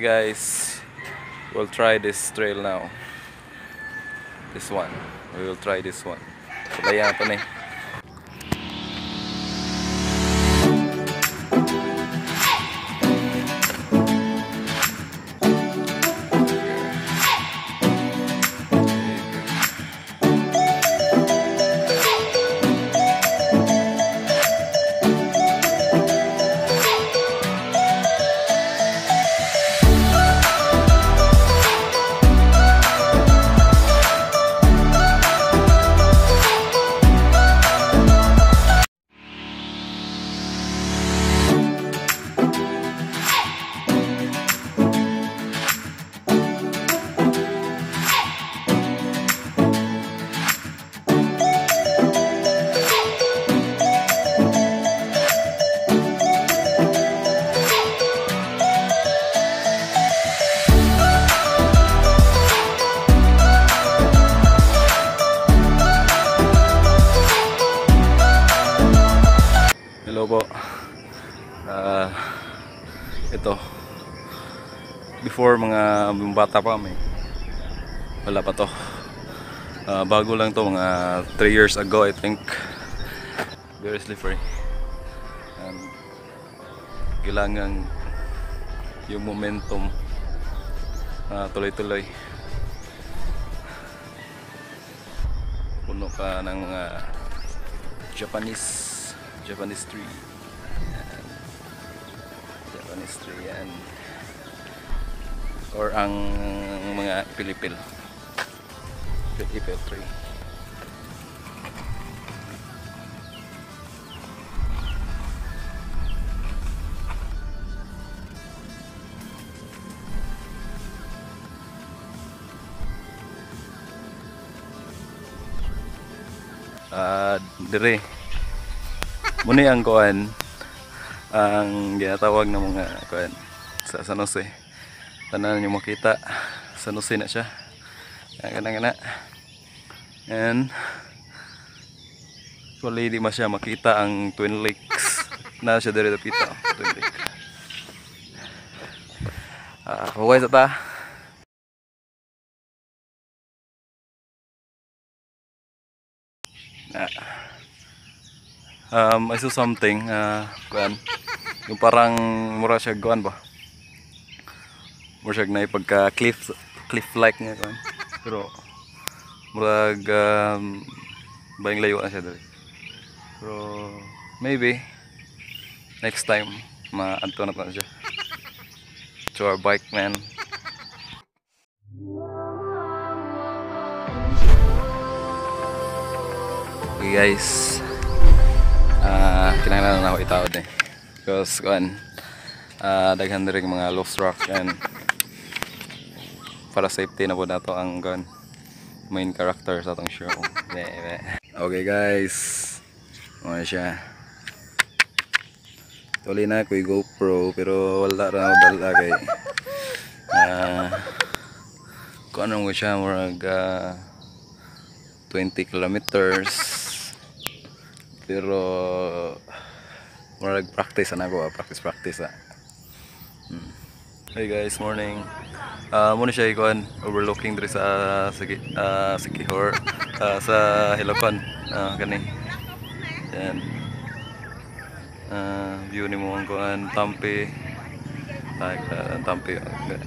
guys, we'll try this trail now. This one. We will try this one. Sulayan ito ni. Hello po. Ito before mga bata pa kami, wala pa to. Bago lang to, mga 3 years ago I think. Very slippery and kailangan yung momentum tuloy-tuloy. Puno pa ng mga Japanese tree. Yan. Japanese tree yan. Or ang mga pilipil tree. Dire muna ang kuan, ang ginatawag ng mga kuan sa San Jose. Tanan nyo makita, San Jose na siya. Kana. And actually di masya makita ang Twin Lakes. Na siya dire dapita, Twin Lake. Huwag sa ta. I saw something, kuan, yung parang mura siya kuan ba? Mura siya na pagka cliff like nga kuan. Pero murag bayang layo na siya dali. Pero maybe next time maadto na siya. To our bike man. Okay guys, kinahanglan na ako itawad eh because kuan, daghan rin mga loose rock and para safety na po nato ang kuan main character sa atong show. Okay guys, ano siya, tuloy na ako yung GoPro pero wala na ako dala kay kung ano ko siya, murag 20 kilometers. Pero murag practice na ako, practice. Hey guys, morning. Muna siya ikuan overlooking diri sa Sikihor, sa Hilocon, kani. Yan. View ni mo ang kuan Tampi. Tampi.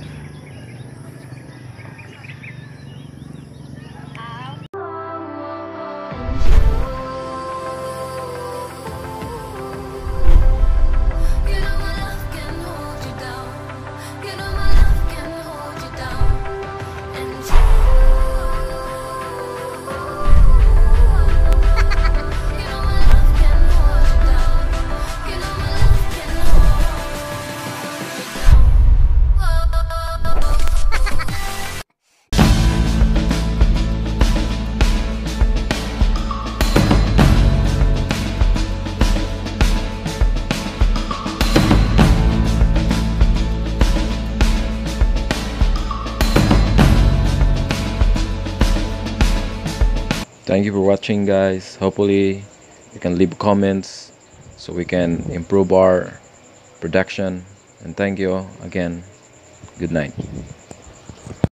Thank you for watching guys. Hopefully you can leave comments so we can improve our production, and thank you again. Good night.